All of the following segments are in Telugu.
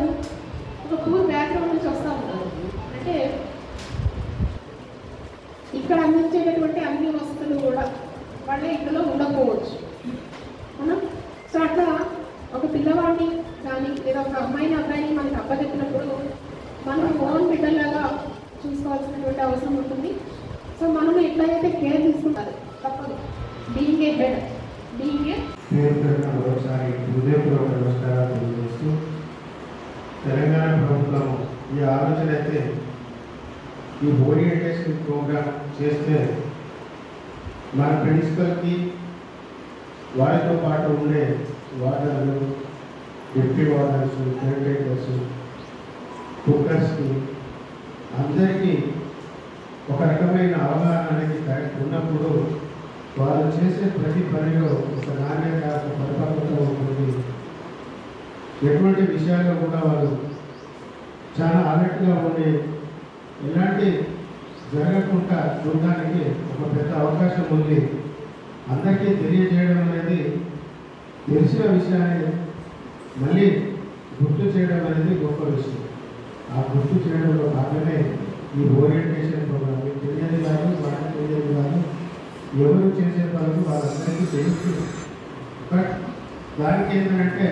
ఒక పూర్ బ్యాక్గ్రౌండ్ నుంచి వస్తూ ఉంటారు. అంటే ఇక్కడ అందించేటటువంటి అన్ని వసతులు కూడా వాళ్ళ ఇంట్లో ఉండకపోవచ్చు. అవునా? సో అట్లా ఒక పిల్లవాడిని కానీ లేదా ఒక అమ్మాయిని అబ్బాయిని మనకి అప్పచెప్పినప్పుడు మనం ఓన్ బిడ్డలాగా చూసుకోవాల్సినటువంటి అవసరం ఉంటుంది. సో మనం ఎట్లయితే కేర్ తీసుకుంటారు తప్పదు. Being a head, being a ఒకసారి హృదయపూర్వక నమస్కారాలు తెలియజేస్తూ, తెలంగాణ ప్రభుత్వం ఈ ఆలోచన అయితే ఈ ఓరియంటేషన్ ప్రోగ్రామ్ చేస్తే మన ప్రిన్సిపల్కి వారితో పాటు ఉండే వార్డర్లు, డిప్యూటీ వార్డర్స్, సెక్రటరీస్, కుక్కర్స్కి అందరికీ ఒక రకమైన అవగాహన అనేది కరెక్ట్ ఉన్నప్పుడు వాళ్ళు చేసే ప్రతి పనిలో ఒక నాణ్యత, ఒక పరిపక్వత ఉంటుంది. ఎటువంటి విషయాల్లో కూడా వాళ్ళు చాలా అలర్ట్గా ఉండి ఎలాంటి జరగకుండా చూడడానికి ఒక పెద్ద అవకాశం ఉంది. అందరికీ తెలియజేయడం అనేది, తెలిసిన విషయాన్ని మళ్ళీ గుర్తు చేయడం అనేది గొప్ప విషయం. ఆ గుర్తు చేయడంలో భాగమే ఈ ఓరియంటేషన్ ప్రోగ్రామ్. తెలియదు కాదు, వాళ్ళకి తెలియదు కాదు, ఎవరు చేసే పనులు వాళ్ళందరికీ తెలుసు. బట్ దానికి ఏంటంటే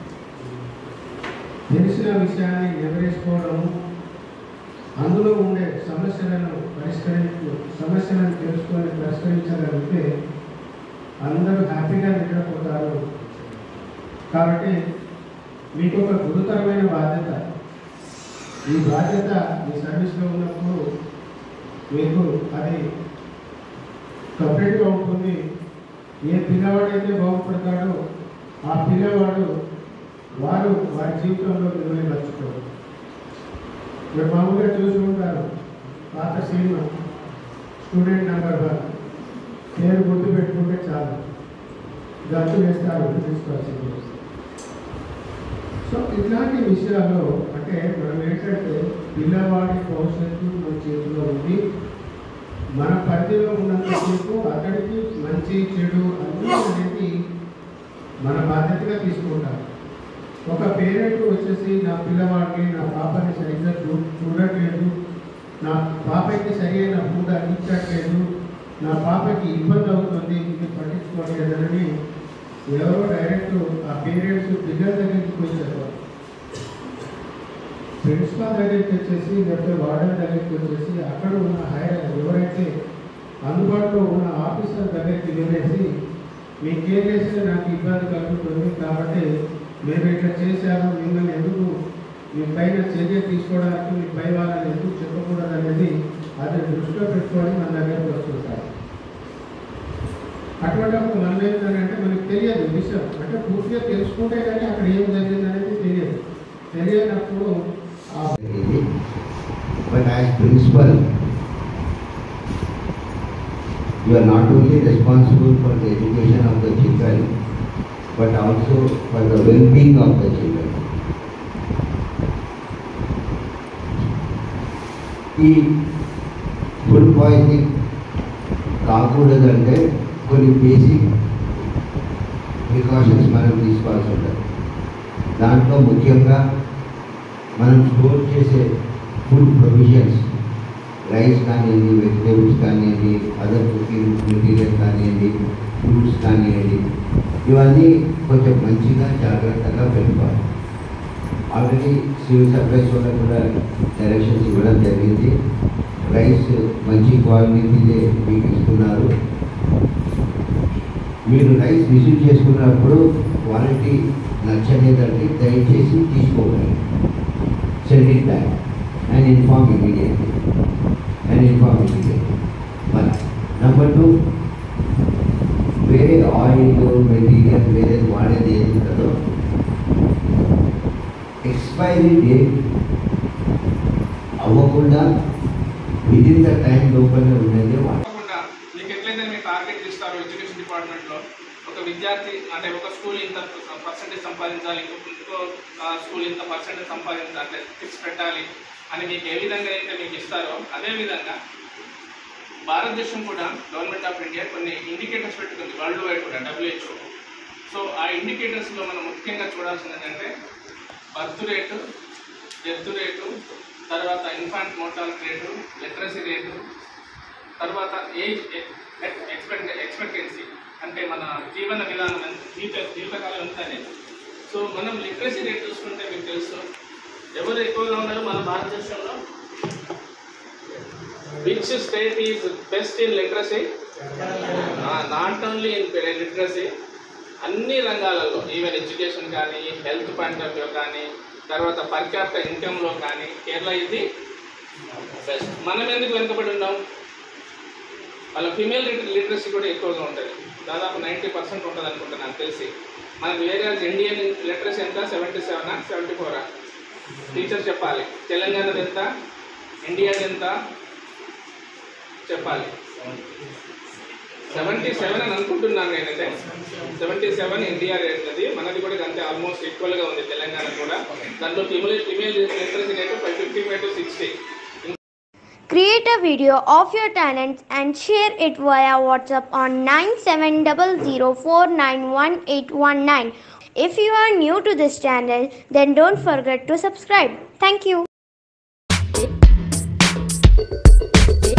తెలిసిన విషయాన్ని వివరించుకోవడము, అందులో ఉండే సమస్యలను తెలుసుకొని పరిష్కరించగలిగితే అందరూ హ్యాపీగా నిద్రపోతారు. కాబట్టి మీకు ఒక గురుతరమైన బాధ్యత. ఈ బాధ్యత మీ సర్వీస్లో ఉన్నప్పుడు మీకు అది సపరేట్గా ఉంటుంది. ఏ పిల్లవాడైతే బాగుపడతాడో ఆ పిల్లవాడు వారి జీవితంలో నిర్వహించుకోరు. మీరు మామూలుగా చూసి ఉంటారు, పాత సినిమా స్టూడెంట్ నెంబర్ 1 పేరు గుర్తు పెట్టుకుంటే చాలు, గట్టు వేస్తారు తీసుకోవాల్సింది. సో ఇట్లాంటి విషయాల్లో అంటే మనం ఏంటంటే పిల్లవాడి భవిష్యత్తు మన చేతిలో ఉంది. మన పరిధిలో ఉన్నంతసేపు అక్కడికి మంచి చెడు అన్నీ అనేది మన బాధ్యతగా తీసుకుంటాం. ఒక పేరెంట్ వచ్చేసి నా పిల్లవాడిని, నా పాపని సరిగ్గా చూడట్లేదు, నా పాపకి సరి అయిన ఫుడ్ అందించట్లేదు, నా పాపకి ఇబ్బంది అవుతుంది, ఇది పట్టించుకోవట్లేదని ఎవరో డైరెక్ట్ ఆ పేరెంట్స్ పిల్లల దగ్గరికి పోయి చెప్పారు. ప్రిన్సిపాల్ దగ్గరికి వచ్చేసి లేకపోతే వార్డెన్ దగ్గరికి వచ్చేసి అక్కడ ఉన్న ఎవరైతే అందుబాటులో ఉన్న ఆఫీసర్ దగ్గరికి వెళ్ళేసి మీకేం చేస్తే నాకు ఇబ్బంది కలుగుతుంది కాబట్టి మీరు ఇట్లా చేశారు, మిమ్మల్ని ఎందుకు మీ పైన చర్య తీసుకోవడానికి మీ పై వాళ్ళని ఎందుకు చెప్పకూడదు అనేది అది దృష్టిలో పెట్టుకొని మన దగ్గరకు వస్తుంటారు. అటువంటిప్పుడు మనం ఏంటంటే మనకు తెలియదు విషయం, అంటే పూర్తిగా తెలుసుకుంటే కానీ అక్కడ ఏం జరిగింది అనేది తెలియనప్పుడు but as principal you are not only responsible for the education of the children but also for the well-being of the children. ఈ ఫుడ్ పాయిజనింగ్ కాకూడదంటే కొన్ని బేసిక్ ప్రికాషన్స్ మనం తీసుకోవాల్సి ఉంటుంది. దాంట్లో ముఖ్యంగా మనం స్టోర్ చేసే ఫుడ్ ప్రొవిజన్స్, రైస్ కానివ్వండి, వెజిటేబుల్స్ కానివ్వండి, అదర్ కుకింగ్ మెటీరియల్ కానివ్వండి, ఫ్రూట్స్ కానివ్వండి, ఇవన్నీ కొంచెం మంచిగా జాగ్రత్తగా పెట్టుకోవాలి. ఆల్రెడీ సివిల్ సప్లైస్ వల్ల కూడా డైరెక్షన్స్ ఇవ్వడం జరిగింది. రైస్ మంచి క్వాలిటీదే మీకు ఇస్తున్నారు. మీరు రైస్ రిసీవ్ చేసుకున్నప్పుడు క్వాలిటీ నచ్చలేదంటే దయచేసి తీసుకోకండి. Send it back and inform immediately. But number 2, వేరే ఆయిల్ మెటీరియల్ వేరే వాడేది ఏది ఉంటుందో ఎక్స్పైరీ డేట్ అవ్వకుండా విదిన్ ద టైం లోపలనే ఉండేది వాడకుండా. మీకు ఎట్లయితే మీరు టార్గెట్ ఇస్తారో ఎడ్యుకేషన్ డిపార్ట్మెంట్లో ఒక విద్యార్థి అంటే ఒక స్కూల్ ఇంత పర్సెంటేజ్ సంపాదించాలి, ఇంకో స్కూల్ ఇంత పర్సెంటేజ్ సంపాదించాలి, ఫిక్స్ పెట్టాలి అని మీకు ఏ విధంగా అయితే మీకు ఇస్తారో అదేవిధంగా భారతదేశం కూడా గవర్నమెంట్ ఆఫ్ ఇండియా కొన్ని ఇండికేటర్స్ పెట్టుకుంది వరల్డ్ వైడ్ కూడా WHO. సో ఆ ఇండికేటర్స్లో మనం ముఖ్యంగా చూడాల్సింది ఏంటంటే బర్త్ రేటు, డెత్ రేటు, తర్వాత infant mortality rate, literacy rate, తర్వాత ఏజ్ ఎక్స్పెక్టెన్సీ అంటే మన జీవన విధానం జీవితకాలం ఎంత అనేది. సో మనం లిటరసీ రేట్ చూసుకుంటే మీకు తెలుసు ఎవరు ఎక్కువగా ఉన్నారు మన భారతదేశంలో. Which state is best in literacy? Not only in literacy, అన్ని రంగాలలో, ఈవెన్ ఎడ్యుకేషన్ కానీ, హెల్త్ పాయింట్ ఆఫ్ వ్యూ కానీ, తర్వాత పర్ క్యాపిటల్ ఇన్కమ్లో కానీ కేరళ ఇది బెస్ట్. మనం ఎందుకు వెనుకబడి ఉన్నాం? వాళ్ళ ఫీమేల్ లిటరసీ కూడా ఎక్కువగా ఉంటుంది, దాదాపు 90% ఉంటుంది అనుకుంటా నాకు తెలిసి. మనకు వేరే ఇండియన్ లిటరసీ ఎంత? 77, 74? టీచర్ చెప్పాలి. తెలంగాణది ఎంత, ఇండియాది ఎంత చెప్పాలి. 77 అని అనుకుంటున్నాను నేనైతే. 77 ఇండియా రేట్ అది, మనది కూడా అంతే, ఆల్మోస్ట్ ఈక్వల్గా ఉంది తెలంగాణ కూడా. దాంట్లో female literacy rate 55 to 60. Create a video of your talents and share it via WhatsApp on 9700491819. If you are new to this channel, then don't forget to subscribe. Thank you.